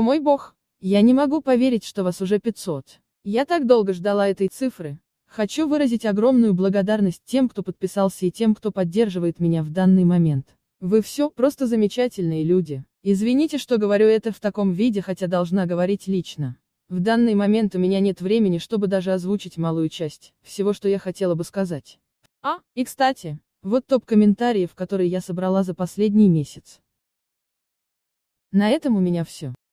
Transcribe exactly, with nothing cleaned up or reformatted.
мой бог, я не могу поверить, что вас уже пятьсот. Я так долго ждала этой цифры. Хочу выразить огромную благодарность тем, кто подписался, и тем, кто поддерживает меня в данный момент. Вы все просто замечательные люди. Извините, что говорю это в таком виде, хотя должна говорить лично. В данный момент у меня нет времени, чтобы даже озвучить малую часть всего, что я хотела бы сказать. А, и кстати, вот топ комментариев, которые я собрала за последний месяц. На этом у меня все.